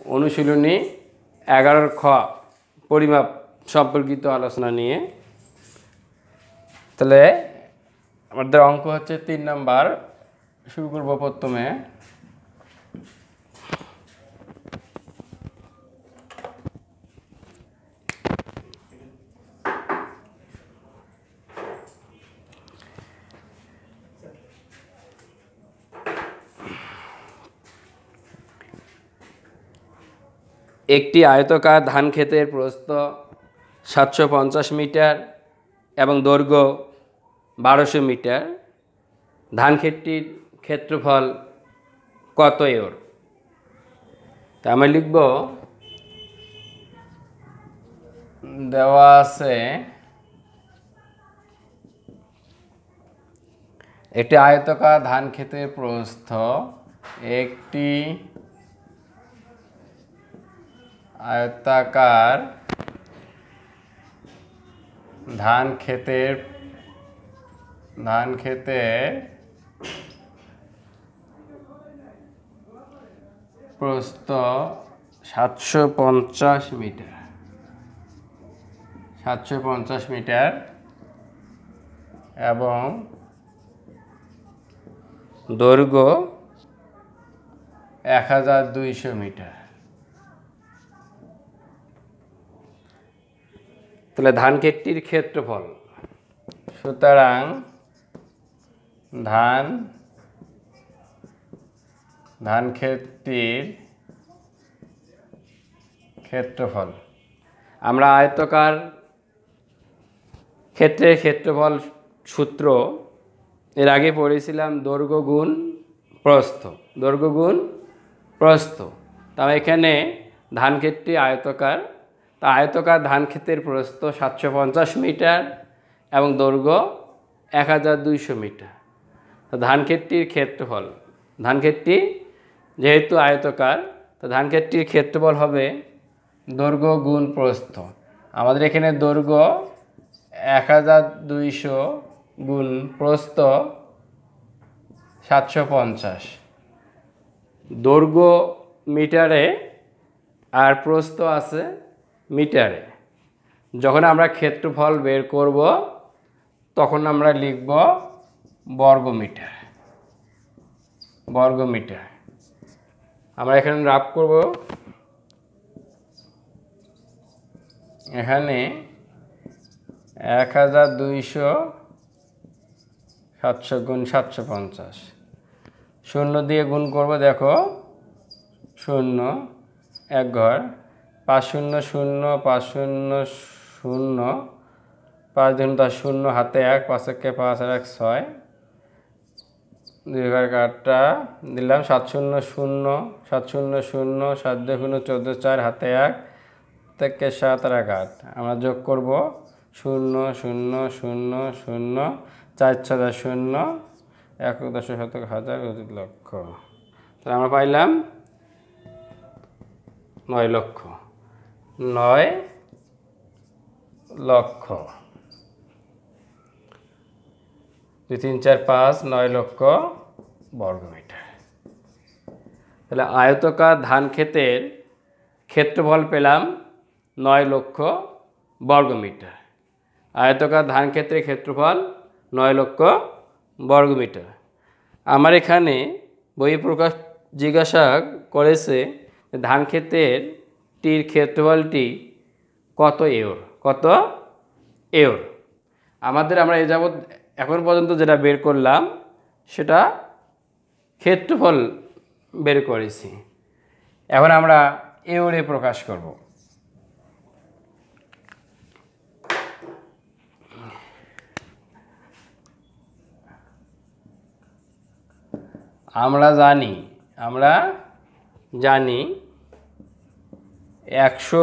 অনুশীলনী 11 খ পরিমাপ সম্পর্কিত আলোচনা নিয়ে। তাহলে আমাদের অঙ্ক হচ্ছে 3 নাম্বার। শুরু করব প্রথমে। একটি আয়তাকার ধান ক্ষেতের প্রস্থ 750 মিটার এবং দৈর্ঘ্য 1200 মিটার। ধান ক্ষেতটির ক্ষেত্রফল কত একর? তা আমি লিখব, দেওয়া আছে একটি আয়তাকার ধান ক্ষেতের প্রস্থ, একটি আয়তাকার ধান ক্ষেতের প্রস্থ 750 মিটার এবং দৈর্ঘ্য 1200 মিটার। তাহলে ধান ক্ষেতটির ক্ষেত্রফল, সুতরাং ধান ক্ষেতটির ক্ষেত্রফল, আমরা আয়তাকার ক্ষেত্রের ক্ষেত্রফল সূত্র এর আগে পড়েছিলাম, দৈর্ঘ্য গুণ প্রস্থ। তাহলে এখানে ধান ক্ষেতটি আয়তাকার, তা আয়তাকার ধান ক্ষেতের প্রস্থ 750 মিটার এবং দৈর্ঘ্য 1200 মিটার। তো ধান ক্ষেতটির ক্ষেত্রফল, ধান ক্ষেতটি যেহেতু আয়তাকার, তো ধান ক্ষেতটির ক্ষেত্রফল হবে দৈর্ঘ্য গুণ প্রস্থ। আমাদের এখানে দৈর্ঘ্য 1200 গুণ প্রস্থ 750। দৈর্ঘ্য মিটারে আর প্রস্থ আছে মিটারে। যখন আমরা ক্ষেত্রফল বের করব তখন আমরা লিখব বর্গমিটার। আমরা এখানে রাফ করব, এখানে 1200 700 গুণ 750, শূন্য দিয়ে গুণ করব, দেখো 0 1 ঘর, 5 0 0 5 0 0, 5 দিন 10 0, হাতে 1, 5 একে 5 আর 1 6, 2 ঘর কাটা দিলাম, 7 0 0 7 0 0, 7 2 0 14, 4 হাতে 1 থেকে 7 আর 1 8, আমরা যোগ করব 0 0 0 0, 4 6 0, 1 10 শতক হাজার লক্ষ। তাহলে আমরা পাইলাম 9 লক্ষ। 2 3 4 5, 9 লক্ষ বর্গমিটার। তাহলে আয়তাকার ধান ক্ষেতের ক্ষেত্রফল পেলাম 9 লক্ষ বর্গমিটার। আয়তাকার ধান ক্ষেত্রের ক্ষেত্রফল 9 লক্ষ বর্গমিটার। আমার এখানে বই প্রকাশ জিজ্ঞাসা করেছে ধান ক্ষেতের ক্ষেত্রফলটি কত একর। আমরা এই যাবৎ এখন পর্যন্ত যেটা বের করলাম সেটা ক্ষেত্রফল বের করেছি। এখন আমরা একরে প্রকাশ করব। আমরা জানি 100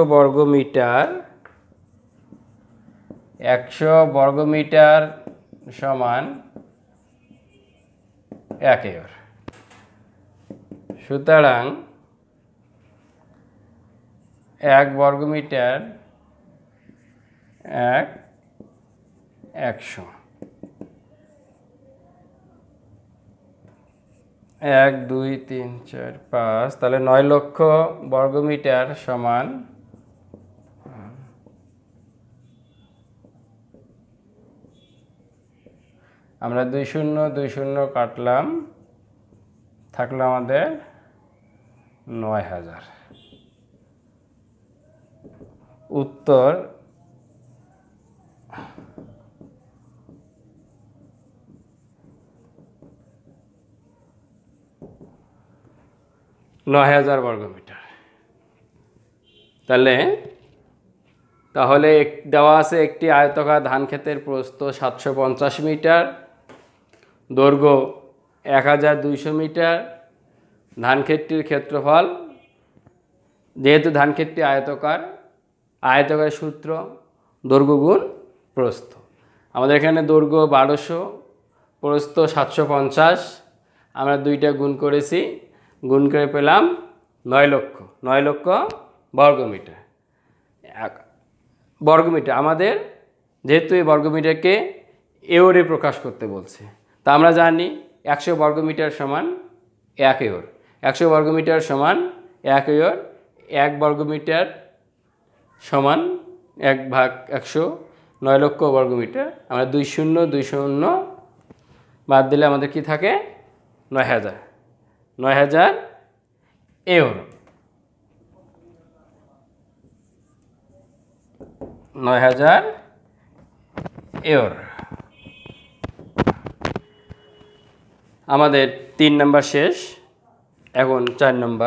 বর্গমিটার সমান 1 একর। সুতরাং 1 বর্গমিটার 100। 1 2 3 4 5, তাহলে 9 লক্ষ বর্গমিটার সমান আমরা 2 শূন্য 2 শূন্য কাটলাম, থাকলো আমাদের 9000। উত্তর 9000 বর্গমিটার। তাহলে দেওয়া আছে একটি আয়তাকার ধান ক্ষেতের প্রস্থ 750 মিটার, দৈর্ঘ্য 1200 মিটার। ধান ক্ষেতটির ক্ষেত্রফল, যেহেতু ধান ক্ষেতটি আয়তাকার, আয়তাকারের সূত্র দৈর্ঘ্য গুণ প্রস্থ। আমাদের এখানে দৈর্ঘ্য 1200, প্রস্থ 750, আমরা দুইটা গুণ করেছি, গুণ করে পেলাম 9 লক্ষ। 9 লক্ষ বর্গমিটার। বর্গমিটার আমাদের, যেহেতু এই বর্গমিটারকে এওরে প্রকাশ করতে বলছে, তা আমরা জানি 100 বর্গমিটার সমান 1 এওর। 100 বর্গমিটার সমান 1 এওর। 1 বর্গমিটার সমান 1/100, 9 লক্ষ বর্গমিটার। আমরা 2 শূন্য 2 শূন্য বাদ দিলে আমাদের কি থাকে? 9000। 9000 এওর। 9000 এওর। আমাদের 3 নাম্বার শেষ, এখন 4 নাম্বার।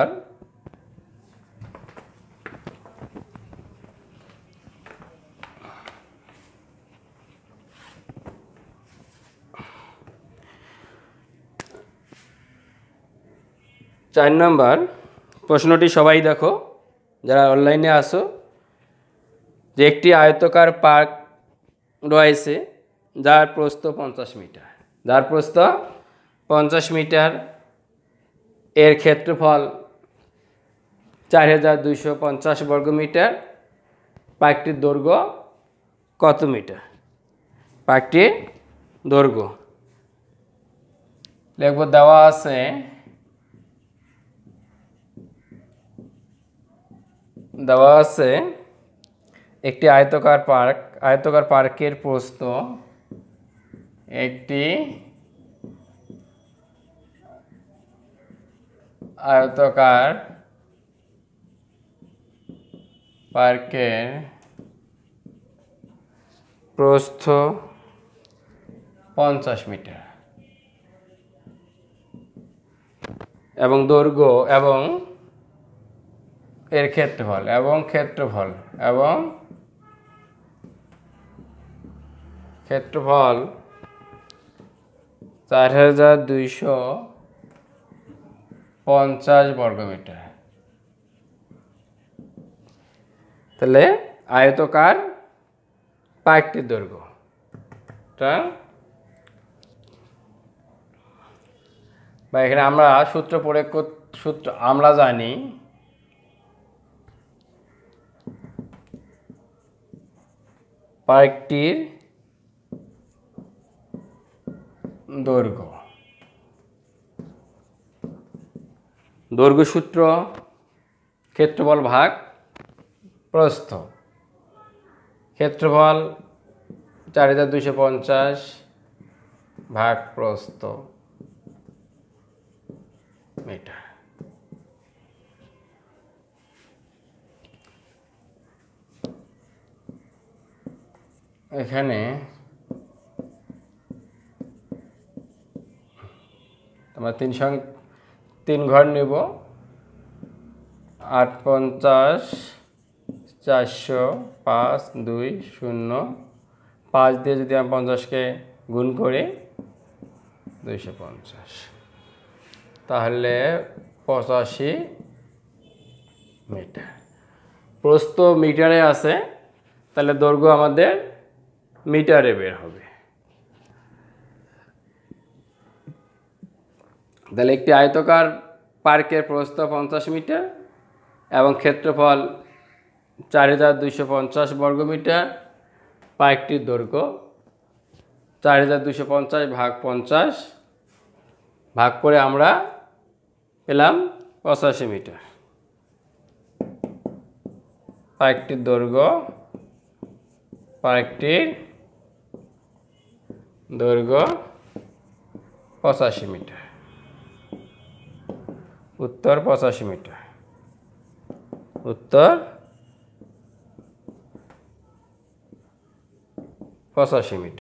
প্রশ্নটি সবাই দেখো, যারা অনলাইনে আসো, যে একটি আয়তাকার পার্ক রয়েছে যার প্রস্থ 50 মিটার। যার প্রস্থ 50 মিটার, এর ক্ষেত্রফল 4250 বর্গমিটার। পার্কটির দৈর্ঘ্য কত মিটার? পার্কটির দৈর্ঘ্য লিখব, দেওয়া আছে একটি আয়তাকার পার্ক। আয়তাকার পার্কের প্রস্থ, একটি আয়তাকার পার্কের প্রস্থ 50 মিটার এবং দৈর্ঘ্য এবং এর ক্ষেত্রফল 4250 বর্গমিটার। তাহলে আয়তাকার পার্কটির দৈর্ঘ্য বা এখানে আমরা সূত্র আমরা জানি পার্কটির দৈর্ঘ্য সূত্র ক্ষেত্রফল ভাগ প্রস্থ। ক্ষেত্রফল 4250 ভাগ প্রস্থ মিটার। এখানে আমরা 3 ঘর নেব। 850 400 5 2 0 5 দিয়ে যদি আমি 50কে গুণ করি 250, তাহলে 85 মিটার। প্রস্থ মিটারে আছে, তাহলে দৈর্ঘ্য আমাদের মিটারে বের হবে। তাহলে একটি আয়তাকার পার্কের প্রস্থ 50 মিটার এবং ক্ষেত্রফল 4250 বর্গমিটার। পার্কটির দৈর্ঘ্য 4250 ভাগ 50 ভাগ করে আমরা পেলাম 85 মিটার। পার্কটির দৈর্ঘ্য 85 মিটার। উত্তর 85 মিটার। উত্তর 85 মিটার।